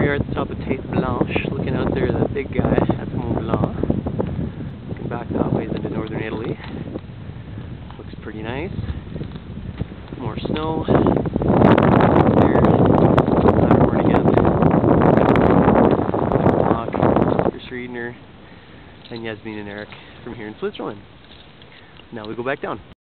here at the top of Tete Blanche, looking out there at the big guy. That's Mont Blanc. Looking back that ways into northern Italy. Looks pretty nice. More snow. There. Matterhorn again. Chris Reedner and Yasmin and Eric from here in Switzerland. Now we go back down.